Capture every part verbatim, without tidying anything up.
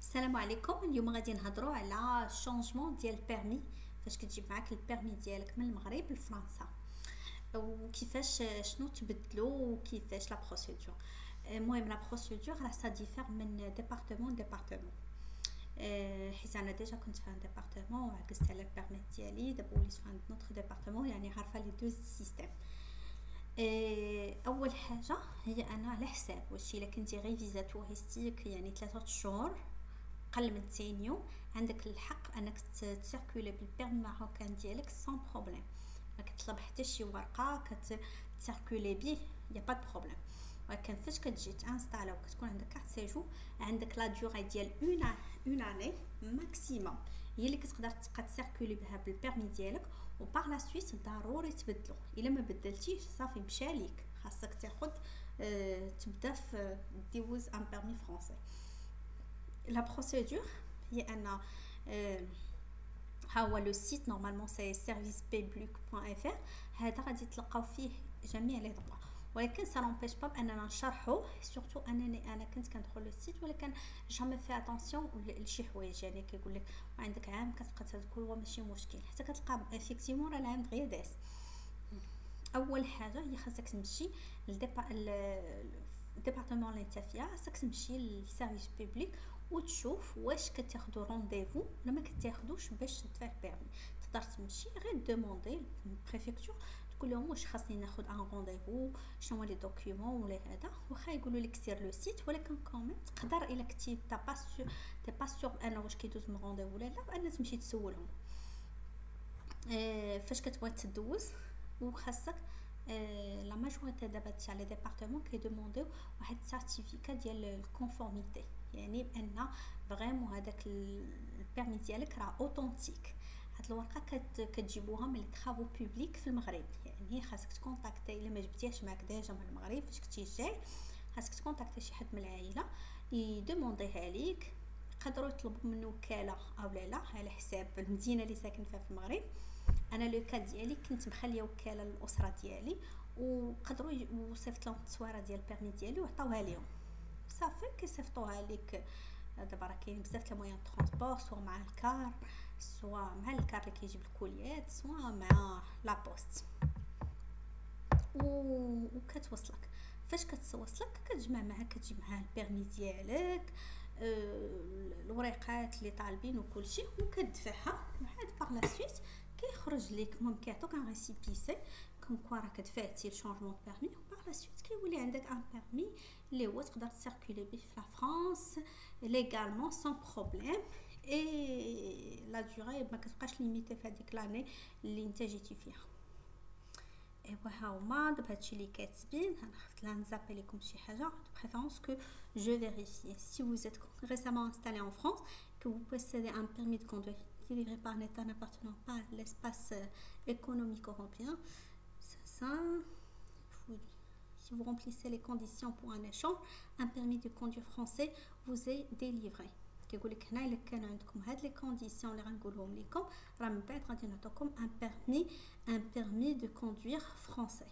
السلام عليكم. اليوم غادي نهضروا على شونجمون ديال البيرمي، فاش كتجيب معاك البيرمي ديالك من المغرب لفرنسا وكيفاش شنو تبدلو وكيفاش لا بروسيدور. المهم لا بروسيدور راه سا ديفير من ديبارتمون ديبارتمون. حيت انا ديجا كنت في ان ديبارتمون وعكست على البيرمي ديالي، دابا وليت في عند نوتر ديبارتمون، يعني عارفه لي دو سيستيم. اول حاجه هي انا على حساب واش الا كنتي غير فيزا توريستيك يعني ثلاثة شهور قل من تسعين يوم، عندك الحق انك تسيركولي بالبيرمي ماروكان ديالك سون بروبليم، ما كتطلب حتى شي ورقه كتسيركولي بيه، يا با بروبليم. ولكن فاش كتجي تانستالا وكتكون عندك كارت سيجور، عندك لا ديوغي ديال اون اون اني ماكسيموم هي اللي كتقدر تبقى تسيركولي بها بالبيرمي ديالك، وبار لا سويس ضروري تبدلو. الا ما بدلتيش صافي مشى ليك، خاصك تاخذ اه تبدا في دوز ان بيرمي فرونسي. لا بروسيدور هي ان اه ها هو لو سيت نورمالمون سي سيرفيس بيبليك بوان اف ار، هذا غادي تلقاو فيه جميع لي دغوا، ولكن سا نومبيش با اننا نشرحوه. سورتو انني انا كنت كندخل للسيت ولكن جامي في اتونسيون لشي حوايج، يعني كيقول لك عندك عام كتبقى تذكر هو ماشي مشكل، حتى كتلقى افيكتيفمون راه العام دغيا داز. اول حاجه هي خاصك تمشي للديبارتمون اللي انت فيها، خاصك تمشي للسيرفيس بيبليك وتشوف واش كتاخذوا رونديفو ولا ما كتاخذوش باش تدفع البيرمي. تقدر تمشي غير دوموندي للبريفكتور، تقول لهم واش خاصني ناخذ ان رونديفو، شنو هما لي دوكيومون ولا هذا، واخا يقولوا لك سير لو سيت، ولكن كوميم تقدر الا كنتي تا با سور تي با سور انا واش كيدوز من رونديفو ولا لا، ان تمشي تسولهم. اه فاش كتبغي تدوز وخاصك اه لا ماجوريتي دابا تاع لي ديبارتمون كيدومونديو واحد سيرتيفيكا ديال الكونفورميتي، يعني بان فريمون هذاك البيرمي ديالك راه اوثنتيك. هاد الورقه كت كتجيبوها من لي طرافو بوبليك في المغرب، يعني خاصك تكونتاكتي الا ما جبتيهاش معاك ديجا من المغرب فاش كنتي جاي، خاصك تكونتاكتي شي حد من العائله يدومونديها ليك. يقدروا يطلبوا من وكاله او لا لا على حساب المدينه اللي ساكن فيها في المغرب. انا لو كاد ديالي كنت مخليه وكاله للاسره ديالي، وقدروا وصيفط لهم التصويره ديال البيرمي ديالي وعطاوها ليهم صافي. كيصيفطوها ليك دابا راه كاين بزاف د المويان ترونسبور، سوا مع الكار سوا مع الكار اللي كيجيب الكوليات سوا مع لا بوست، و وكتوصلك. فاش كتوصلك كتجمع معاك كتجيب معاها البيرمي ديالك، الوريقات اللي طالبين وكل شيء، وكتدفعها وعاد بار لا سويت كيخرج لك. المهم كيعطوك ان ريسيبيسي كوم كوا راك دفعتي الشونجمون دو بيرمي، وبار لا سويت كيولي عندك ان بيرمي اللي هو تقدر تسيركولي به في لا فرانس ليغالمون سون بروبليم. اي لا ديوري ما كتبقاش ليميتي في هذيك لاني اللي انت جيتي فيها. ايوا ها هما دابا هادشي اللي كاتبين. انا خفت لا نزابي لكم شي حاجه دو بريفيرونس كو جو فيريفي. Si vous êtes récemment installé en France, que vous possédez un permis de conduire délivré par un État n'appartenant pas à l'espace économique européen, ça, si vous remplissez les conditions pour un échange, un permis de conduire français vous est délivré. كيقول لك هنا الا كان عندكم هاد لي كونديسيون اللي غنقولهم لكم، راه من بعد غادي نعطيكم ان بيرمي ان بيرمي دو كوندوير فرونسي.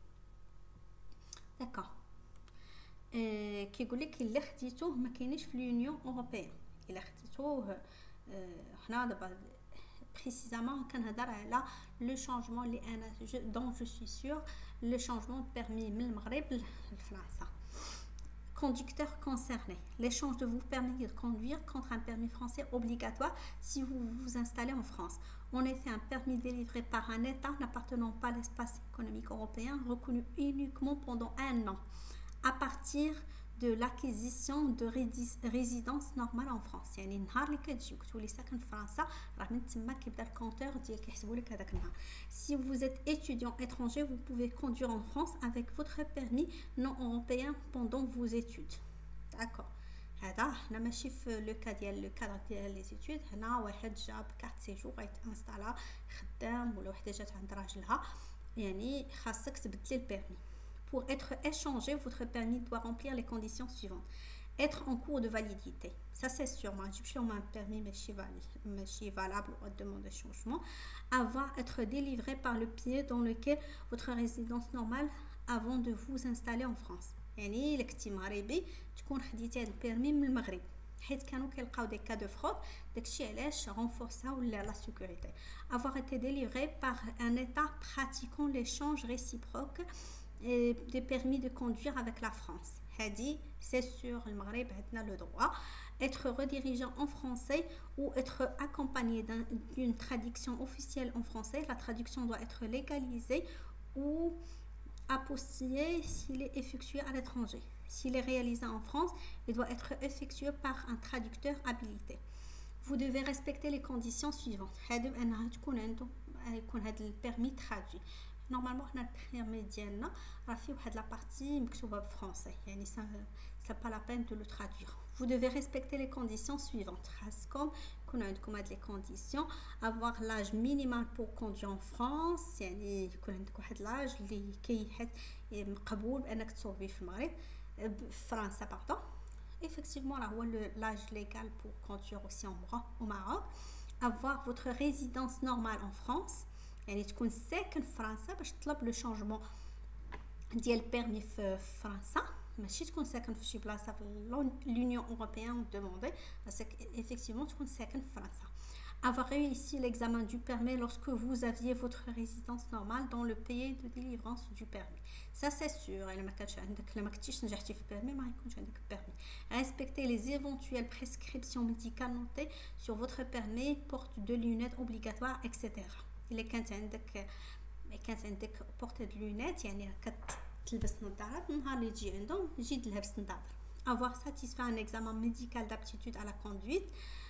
داكا اه كيقول لك الا خديتوه ما كاينيش في لونيون اوروبيان، الا خديتوه اه حنا دابا بريسيزامون كنهضر على لو شونجمون اللي انا دون جو سوي سور لو شونجمون دو بيرمي من المغرب لفرنسا. Conducteur concerné. L'échange de vous permet de conduire contre un permis français obligatoire si vous vous installez en France. En effet, un permis délivré par un État n'appartenant pas à l'espace économique européen reconnu uniquement pendant un an à partir de l'acquisition de résidence normale en France. يعني النهار اللي كتجي وتولي ساكن في فرنسا راه من تما كيبدا الكونتور ديال كيحسبوا لك هذاك النهار. Si vous êtes étudiant étranger, vous pouvez conduire en France avec votre permis non européen pendant vos études. D'accord. هذا هنا ماشي في لو كا ديال لو كادر ديال لي زيتود. هنا واحد جاب كارت سيجور غيتانستالا خدام، ولا وحده جات عند راجلها، يعني خاصك تبدلي البيرمي. Pour être échangé, votre permis doit remplir les conditions suivantes. Être en cours de validité. Ça, c'est sûr. Moi, je suis un permis, mais je suis valable ou demande de changement. Avoir être délivré par le pays dans lequel votre résidence normale avant de vous installer en France. يعني إلا كنتي مغربي تكون خديتي هاد البيرمي من المغرب، حيت كانوا كيلقاو des cas de fraude. داكشي علاش renforçaو la sécurité. Avoir été délivré par un état pratiquant l'échange réciproque des permis de conduire avec la France. هادي c'est sur المغرب عندنا le droit. Être redirigé en français ou être accompagné d'une traduction officielle en français. La traduction doit être légalisée ou apostillée s'il est effectué à l'étranger. S'il est réalisé en France, il doit être effectué par un traducteur habilité. Vous devez respecter les conditions suivantes. هادو أنها تكون عنده يكون هذا البيرمي traduit. Normalement حنا البيرمي ديالنا راه فيه واحد لا بارتي مكتوبه بالفرنسي يعني ça c'est pas la peine de le traduire. Vous devez respecter les conditions suivantes. خاصكم يكون عندكم هاد les conditions. Avoir l'âge minimal pour conduire en France يعني يكون عندك واحد لاج اللي كيحد مقبول بانك تصوبي في المغرب فرنسا pardon. Effectivement là هو l'âge légal pour conduire aussi au Maroc. Avoir votre résidence normale en France يعني تكون ساكن في فرنسا باش تطلب لو شونجمون ديال البيرمي في فرنسا ماشي تكون ساكن في شي بلاصه في l'Union européenne ودوموندي باسكو effectivement تكون ساكن في فرنسا. Avoir réussi l'examen du permis lorsque vous aviez votre résidence normale dans le pays de délivrance du permis. Ça c'est sûr. إلا ما كانش عندك إلا ما كنتيش نجحتي في البيرمي ما يكونش عندك البيرمي. Respecter les éventuelles prescriptions médicales notées sur votre permis, porte de lunettes obligatoire et cetera. إلا كانت عندك كانت عندك بورتي دو لونيت يعني كتلبس نظارات النهار اللي تجي عندهم تجي تلبس نظارات. Avoir satisfait un examen médical d'aptitude à la conduite.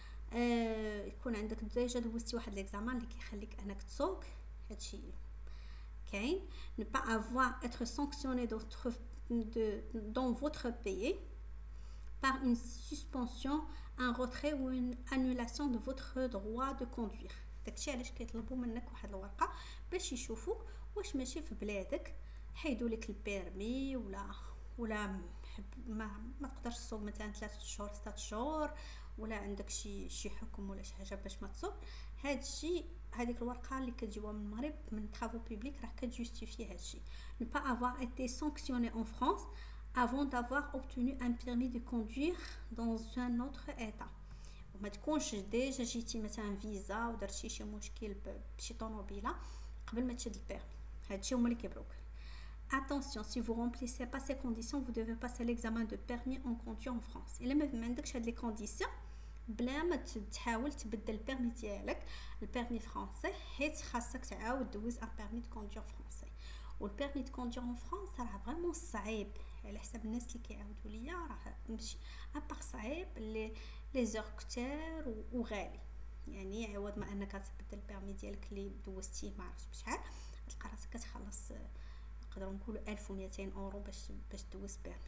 آه يكون عندك ديجا دوزتي واحد ليكزامان اللي كيخليك انك تسوق هادشي كاين. Ne pas avoir être sanctionné d'autre de dans votre pays par une suspension, un retrait ou une annulation de votre droit de conduire. داكشي علاش كيطلبوا منك واحد الورقه باش يشوفوك واش ماشي في بلادك حيدوا لك البيرمي ولا ولا ما ما تقدرش تسوق مثلا ثلاثة شهور ستة شهور ولا عندك شي شي حكم ولا شي حاجه باش ما تسوق. هادشي هذيك الورقه اللي كتجيوها من المغرب من طرافو بوبليك راه كتجوستيفي هادشي. Ne pas avoir été sanctionné en France avant d'avoir obtenu un permis de conduire dans un autre état. وما تكونش ديجا جيتي مثلا فيزا ودرتي شي مشكل بشي طوموبيله قبل ما تشد البيرمي. هادشي هما اللي كيبروك. Attention, si vous remplissez pas ces conditions, vous devez passer l'examen de permis en conduire en France. إلا ما عندكش هاد لي كونديسيون بلا ما تحاول تبدل البيرمي ديالك البيرمي فرنسي حيت خاصك تعاود دوز ان بيرمي دو كوندير فرنسي. والبيرمي دو كوندير ان فرنسا راه فريمون صعيب على حساب الناس اللي كيعاودوا ليا راه ماشي ابار صعيب لي لي زور كتير وغالي يعني عوض ما انك تبدل البيرمي ديالك اللي دوزتيه ما عرفتش بشحال تلقى راسك كتخلص نقدروا نقولوا ألف ومئتين اورو باش باش دوز بيرمي.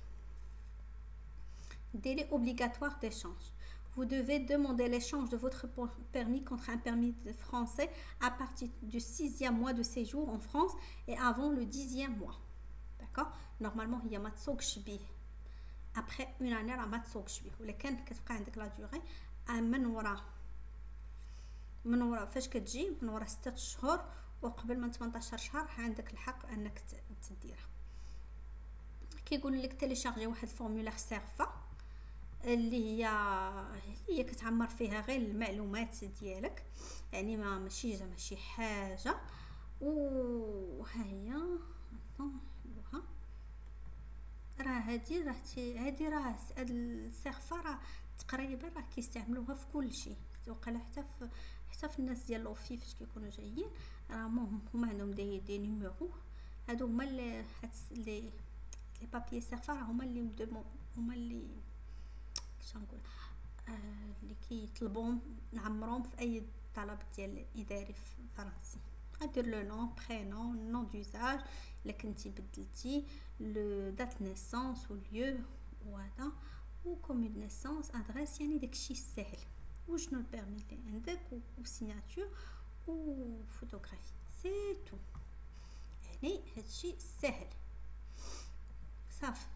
Délai obligatoire d'échange. Vous devez demander l'échange de votre permis contre un permis de français à partir du sixième mois de séjour en France et avant le dixième mois. D'accord? Normalement, il y a ما تسوقش بيه. Après une année, راه ما تسوقش بيه. ولكن كتبقى عندك لا دوري من ورا من ورا فاش كتجي من ورا ستة شهور وقبل من ثمنطاش شهر عندك الحق انك تديرها. كيقول لك تيليشارجي واحد الفورمولير سيرفا اللي هي هي كتعمر فيها غير المعلومات ديالك يعني ما ماشي ماشي حاجه. وها هي نحطوها راه هادي راه هادي راه هاد السيرفا راه تقريبا راه كيستعملوها في كل شيء وقال حتى في حتى في الناس ديال لوفي فاش كيكونوا جايين راه هما عندهم دي دي نيميرو هادو هما اللي لي لي بابي سيرفا هما اللي هما اللي كيش نقول آه اللي كيطلبوهم نعمروهم في اي طلب ديال اداري في فرنسي. غدير لو نون برينون نون دوزاج الا كنتي بدلتي لو دات نيسونس و ليو وهذا و كومون نيسونس ادريس يعني داكشي ساهل وشنو البيرمي اللي عندك و سيناتور و فوتوغرافي سي تو يعني هادشي ساهل صافي.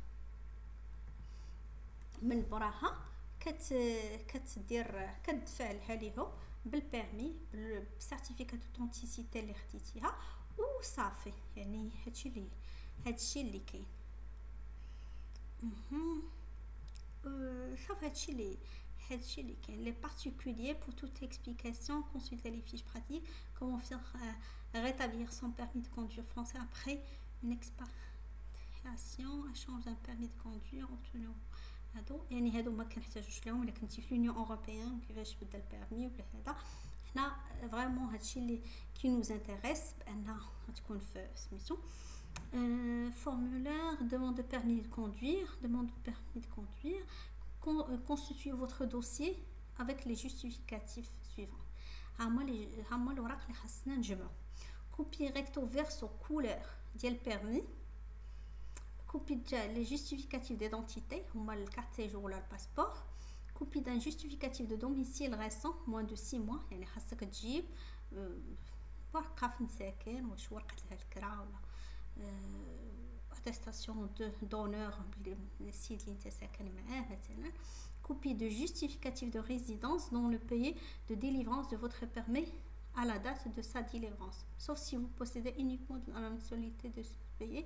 من براها كت كتدير كتدفع لها ليهم بالبيرمي بالسيرتيفيكات اوتنتيسيتي اللي خديتيها وصافي يعني هادشي اللي هادشي اللي كاين. اها صافي هادشي اللي هادشي اللي كاين les particuliers pour toute explication consultez les fiches pratiques comment faire euh, rétablir son permis de conduire français après une expatriation échange d'un permis de conduire obtenu هادو يعني هادو ما كنحتاجوش لهم الا كنتي في لونيون اوروبيان كيفاش تبدل البيرمي ولا هذا حنا فريمون هادشي اللي كي نوز انتريس بان تكون في سميتو Euh, formulaire, demande de permis de conduire, demande de permis de conduire, Con, euh, constituez votre dossier avec les justificatifs suivants. هما الوراق اللي خاصنا نجمعو. Copie recto verso couleur ديال permis. Copie de les justificatifs d'identité, هما الكارت سيجور ولا الباسبور. Copie d'un justificatif de domicile récent moins de six mois يعني خاصك تجيب ورقة فين ساكن واش ورقة الكرا ولا attestation de d'honneur بالسيد اللي انت ساكن معاه مثلا. Copie de justificatif de résidence dans le pays de délivrance de votre permis à la date de sa délivrance sauf si vous possédez uniquement la nationalité de ce pays.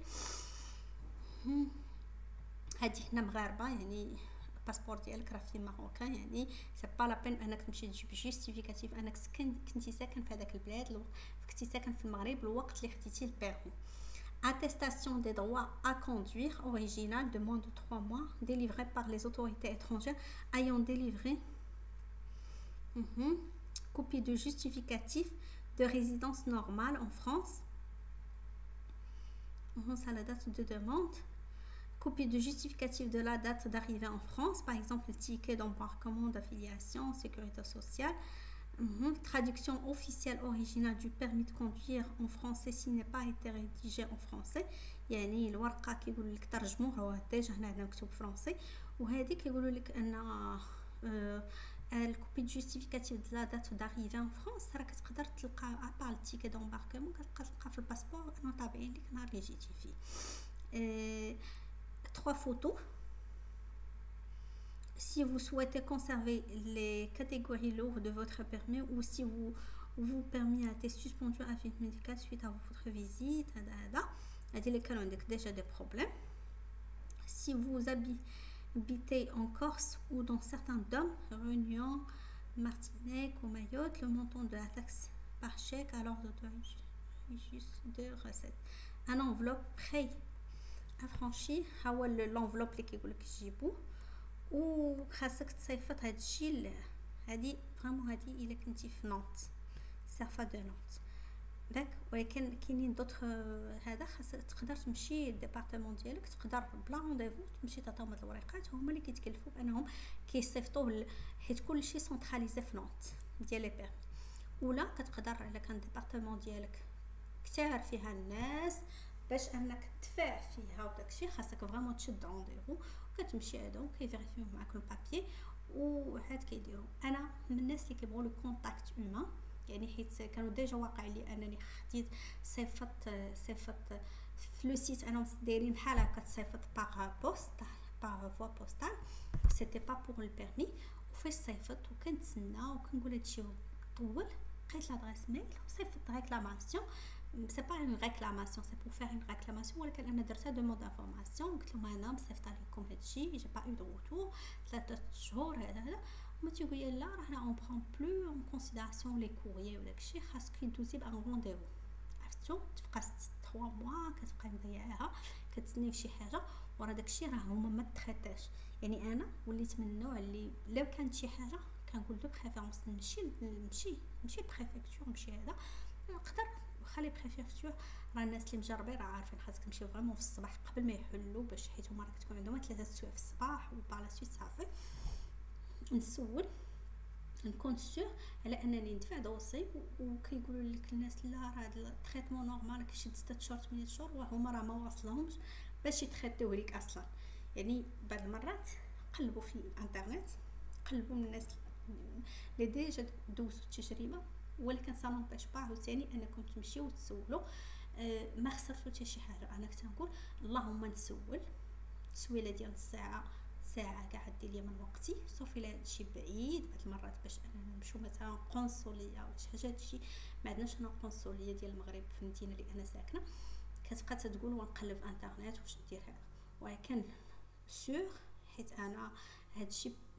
هادي هنا مغاربه يعني الباسبور ديالك راه فيه ماروكان يعني سي با لا بين انك تمشي تجيب جوستيفيكاتيف انك سكن كنتي ساكن في هذاك البلاد كنتي ساكن في المغرب الوقت اللي خديتي البيرمي. Attestation des droits à conduire originale de moins de trois mois délivrée par les autorités étrangères ayant délivré mm-hmm. Copie de justificatif de résidence normale en France. C'est la date de demande. Copie de justificatif de la date d'arrivée en France, par exemple le ticket d'embarquement, d'affiliation, sécurité sociale. Mm-hmm. Traduction officielle originale du permis de conduire en français s'il n'a pas été rédigé en français. يعني الورقه كيقول لك ترجموه هو ديجا هنا عندنا مكتوب فرنسي وهذه كيقولوا لك ان الكوبي دو جوستيفيكاتيف دو لا دات داريفي ان فرنسا راه كتقدر تلقى ابار التيكي دومباركمون كتلقى تلقى في الباسبور انه طابعين لك نهار اللي جيتي فيه. اه trois photos. Si vous souhaitez conserver les catégories lourdes de votre permis ou si vous vous permis a été suspendu à vie médicale suite à votre visite, هذا اللي كانوا عندك déjà des problèmes. Si vous habitez en Corse ou dans certains D O M, Réunion, Martinique ou Mayotte, le montant de la taxe par chèque à l'ordre de, de recette. Un enveloppe prêt affranchi هو l'enveloppe اللي كيقولك تجيبو وخاصك تصيفط هاد الشيء هادي فريمون هادي الا كنتي في نونت سافا دو نونت داك ولكن كاينين دوطخ هذا خاصك تقدر تمشي للديبارتمون ديالك تقدر بلا رونديفو تمشي تعطيهم هاد الوريقات هما اللي كيتكلفوا بانهم كيصيفطوه حيت كلشي سونطراليزي في نونت ديال لي بيرمي ولا كتقدر الا كان الديبارتمون ديالك كثار فيها الناس باش انك تدفع فيها وداكشي خاصك فريمون تشد رونديفو كتمشي هادو كيفيريفيو معاك البابي وهاد كيديروا. انا من الناس اللي كيبغوا لو كونتاكت هيومان يعني حيت كانوا ديجا واقع لي انني خديت صيفط صيفط في لو سيت انا دايرين بحال هكا تصيفط باغ بوست باغ فوا بوستال سيتي با بور البيرمي وفاش صيفط وكنتسنى وكنقول هادشي طول لقيت لادريس ميل صيفط ريكلاماسيون c'est pas une réclamation c'est pour faire une réclamation ولكن انا درتها demande d'information قلت لهم انا مصيفط لكم هادشي j'ai pas eu de retour ثلاثة شهور هذا هذا ما تيقول لي لا راه on prend plus en considération les courriers وداكشي خاصك دوزي بان رونديفو عرفتو تبقى ثلاثة موا كتبقى مضيعاها كتسني في شي حاجه وراه داكشي راه هما ما تريتاش يعني انا وليت من النوع اللي لو كانت شي حاجه كنقول دو بريفيرونس نمشي نمشي نمشي بريفكتور نمشي هذا نقدر خلي بريفيرتور راه الناس اللي مجربين راه عارفين خاصك تمشي فريمون في الصباح قبل ما يحلوا باش حيت هما راك تكون عندهم ثلاثه سوايع في الصباح وبالا سويت صافي نسول نكون سور على انني ندفع دوسي وكيقولوا لك الناس لا راه هذا التريتمون نورمال كيشد ستة شهور ثمانية شهور وهما راه ما واصلهمش باش يتريتيو ليك اصلا. يعني بعض المرات قلبوا في الانترنت قلبوا من الناس اللي ديجا دوزوا التجربه ولكن سا نونبيش با عاوتاني انكم تمشيو وتسولوا أه ما خسرتو حتى شي حاجه. انا كنقول اللهم نسول التسويله ديال الساعه ساعه كاع دير لي من وقتي صافي الا هادشي بعيد بعض المرات باش اننا نمشيو مثلا قنصليه ولا شي حاجه هادشي ما عندناش هنا قنصليه ديال المغرب في المدينه اللي انا ساكنه كتبقى تقول ونقلب في انترنت واش ندير هذا ولكن سور حيت انا هادشي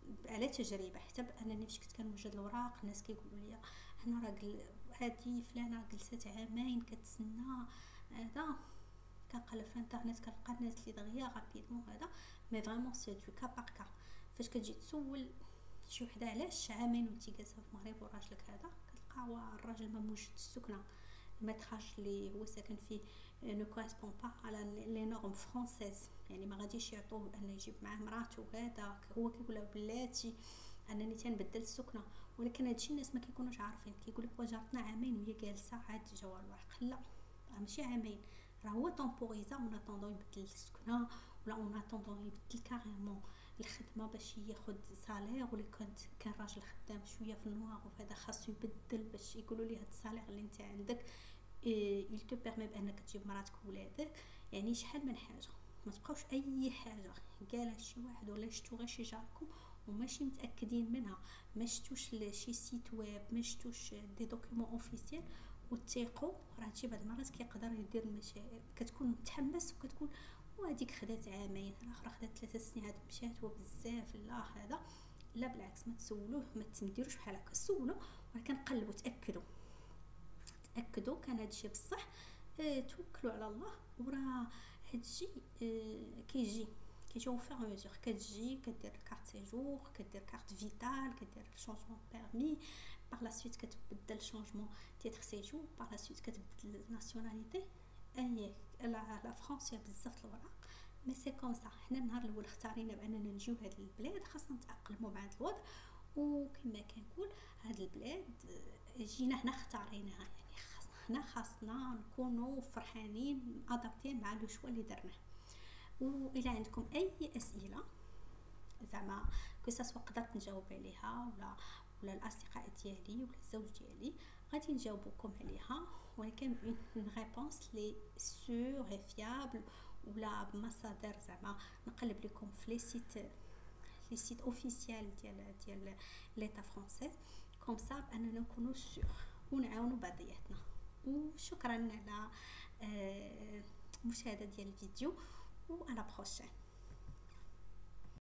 على تجربه، حتى بانني فاش كنت كنوجد الاوراق الناس كيقولوا لي حنا راه هذه فلانه جلست عامين كتسنى هذا. كنقلب في الانترنت كنلقى الناس اللي دغيا غابيدمون هذا، مي فريمون سي دو كا بار كا. فاش كتجي تسول شي وحده علاش عامين وانتي جالسه في المغرب وراجلك هذا، كتلقى هو الراجل ما موجد السكنه، المدخل اللي هو ساكن فيه نو كورسبون با على لي نورم فرونسيز، يعني ما غاديش يعطوه انه يجيب معاه مراته هذا. هو كيقول له بلاتي انني تنبدل السكنه، ولكن هادشي الناس ما كيكونوش عارفين. كيقول لك وجرتنا عامين وهي جالسه عاد جوا الورق. لا ماشي عامين، راه هو طومبوريزا اون اتوندون يبدل السكنه، ولا اون اتوندون يبدل كاريمون الخدمه باش ياخذ سالير. ولا كنت كان راجل خدام شويه في النوار وهذا خاصو يبدل باش يقولوا ليه هاد السالير اللي انت عندك il te permet بانك تجيب مراتك وولادك. يعني شحال من حاجه، ما تبقاوش اي حاجه قالها شي واحد ولا شفتو غير شي جاركم وماشي متاكدين منها، ما شفتوش شي سيت ويب، ما شفتوش دي دوكيومون اوفيسيال وتيقوا راه تجيب هاد المرات كيقدر يدير المشاكل. كتكون متحمس وكتكون وهاديك خدات عامين الاخرى خدات ثلاثة سنين هاد مشات وبزاف. لا هذا لا بالعكس، ما تسولوه، ما تمديروش بحال هكا، سولوا ولكن قلبوا تاكدوا تاكدوا كان هادشي بصح. اه توكلوا على الله وراه هادشي اه كيجي كيجي او فور ميزور. كتجي كدير كارت سيجور، كدير كارت فيتال، كدير شونجمون بيرمي، باغ لا سويت كتبدل شونجمون تيتر سيجور، باغ لا سويت كتبدل ناسيوناليتي. اي لا لا فرنسا بزاف الوراق مي سي كوم سا. حنا النهار الاول اختارينا باننا نجيو لهاد البلاد، خاصنا نتاقلموا مع هاد الوضع. وكما كنقول هاد البلاد جينا هنا اختاريناها، يعني خاصنا هنا خاصنا نكونوا فرحانين ادابتين مع لو شوا اللي درناه. والى عندكم اي اسئله زعما كيسا قدرت نجاوب عليها ولا ولا الاصدقاء ديالي ولا الزوج ديالي غادي نجاوبكم عليها، ولكن اون ريبونس لي سور اي فيابل ولا بمصادر زعما نقلب لكم في لي سيت لي سيت اوفيسيال ديال ديال ليتا فرونسي كوم سا باننا نكونوا سور ونعاونوا بعضياتنا. وشكرا على مشاهده ديال الفيديو، و على بروشين.